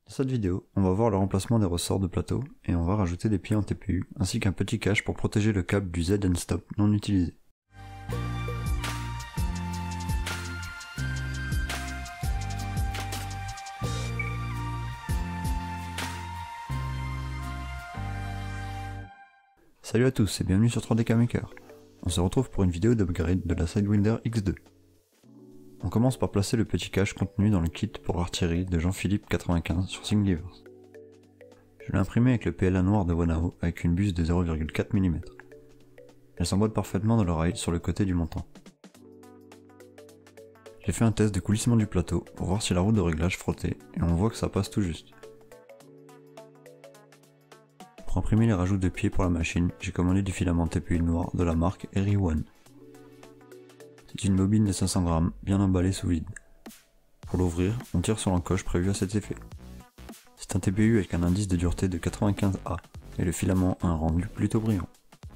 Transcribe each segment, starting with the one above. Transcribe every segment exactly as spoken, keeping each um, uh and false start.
Dans cette vidéo, on va voir le remplacement des ressorts de plateau et on va rajouter des pieds en T P U ainsi qu'un petit cache pour protéger le câble du Z N Stop non utilisé. Salut à tous et bienvenue sur trois D K Maker. On se retrouve pour une vidéo d'upgrade de la Sidewinder X deux. On commence par placer le petit cache contenu dans le kit pour artillerie de Jean-Philippe quatre-vingt-quinze sur Thingiverse. Je l'ai imprimé avec le P L A noir de Wanao avec une buse de zéro virgule quatre millimètres. Elle s'emboîte parfaitement dans l'oreille sur le côté du montant. J'ai fait un test de coulissement du plateau pour voir si la roue de réglage frottait et on voit que ça passe tout juste. Pour imprimer les rajouts de pieds pour la machine, j'ai commandé du filament T P U noir de la marque Eri One. C'est une bobine de cinq cents grammes, bien emballée sous vide. Pour l'ouvrir, on tire sur l'encoche prévue à cet effet. C'est un T P U avec un indice de dureté de quatre-vingt-quinze A, et le filament a un rendu plutôt brillant.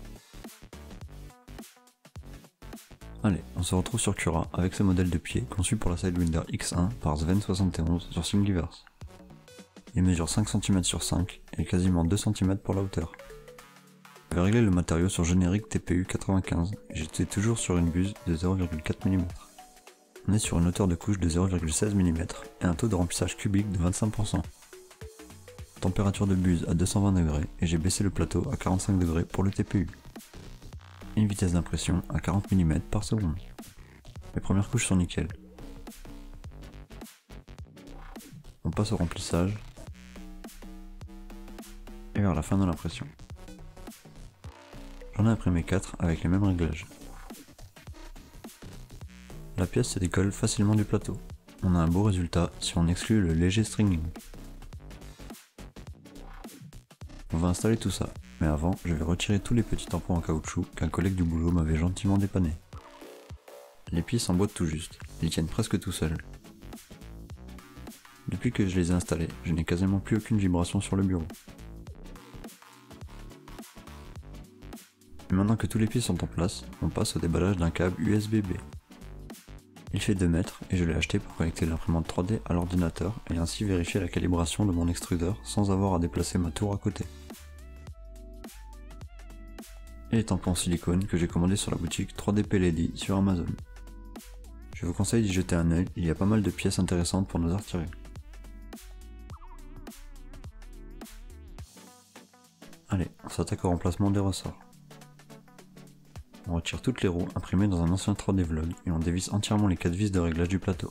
Allez, on se retrouve sur Cura avec ce modèle de pied conçu pour la Sidewinder X un par Sven soixante et onze sur Thingiverse. Il mesure cinq centimètres sur cinq et quasiment deux centimètres pour la hauteur. Je vais régler le matériau sur générique T P U quatre-vingt-quinze et j'étais toujours sur une buse de zéro virgule quatre millimètres. On est sur une hauteur de couche de zéro virgule seize millimètres et un taux de remplissage cubique de vingt-cinq pour cent. Température de buse à deux cent vingt degrés et j'ai baissé le plateau à quarante-cinq degrés pour le T P U. Et une vitesse d'impression à quarante millimètres par seconde. Les premières couches sont nickel. On passe au remplissage et vers la fin de l'impression. J'en ai imprimé quatre avec les mêmes réglages. La pièce se décolle facilement du plateau. On a un beau résultat si on exclut le léger stringing. On va installer tout ça, mais avant je vais retirer tous les petits tampons en caoutchouc qu'un collègue du boulot m'avait gentiment dépanné. Les pieds s'emboîtent tout juste, ils tiennent presque tout seuls. Depuis que je les ai installés, je n'ai quasiment plus aucune vibration sur le bureau. Et maintenant que tous les pieds sont en place, on passe au déballage d'un câble U S B B. Il fait deux mètres et je l'ai acheté pour connecter l'imprimante trois D à l'ordinateur et ainsi vérifier la calibration de mon extrudeur sans avoir à déplacer ma tour à côté. Et les tampons en silicone que j'ai commandés sur la boutique trois D P Lady sur Amazon. Je vous conseille d'y jeter un œil, il y a pas mal de pièces intéressantes pour nos artilleries. Allez, on s'attaque au remplacement des ressorts. On retire toutes les roues imprimées dans un ancien trois D Vlog et on dévisse entièrement les quatre vis de réglage du plateau.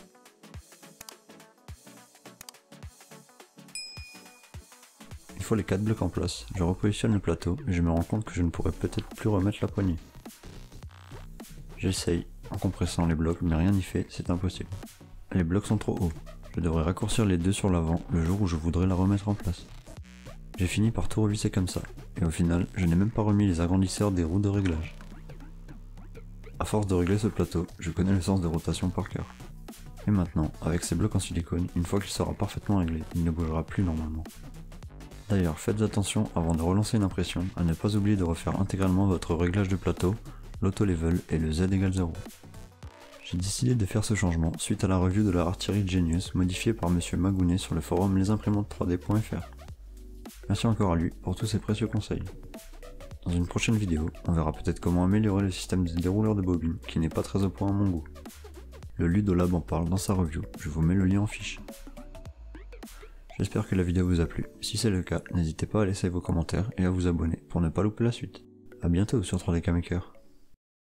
Une fois les quatre blocs en place, je repositionne le plateau et je me rends compte que je ne pourrais peut-être plus remettre la poignée. J'essaye, en compressant les blocs, mais rien n'y fait, c'est impossible. Les blocs sont trop hauts. Je devrais raccourcir les deux sur l'avant le jour où je voudrais la remettre en place. J'ai fini par tout revisser comme ça, et au final, je n'ai même pas remis les agrandisseurs des roues de réglage. A force de régler ce plateau, je connais le sens de rotation par cœur. Et maintenant, avec ces blocs en silicone, une fois qu'il sera parfaitement réglé, il ne bougera plus normalement. D'ailleurs, faites attention avant de relancer une impression à ne pas oublier de refaire intégralement votre réglage de plateau, l'auto-level et le Z égale zéro. J'ai décidé de faire ce changement suite à la review de la artillerie Genius modifiée par monsieur Magounet sur le forum lesimprimantes trois D point F R. Merci encore à lui pour tous ses précieux conseils. Dans une prochaine vidéo, on verra peut-être comment améliorer le système de dérouleur de bobines qui n'est pas très au point à mon goût. Le Ludolab en parle dans sa review, je vous mets le lien en fiche. J'espère que la vidéo vous a plu, si c'est le cas, n'hésitez pas à laisser vos commentaires et à vous abonner pour ne pas louper la suite. A bientôt sur trois D K Maker.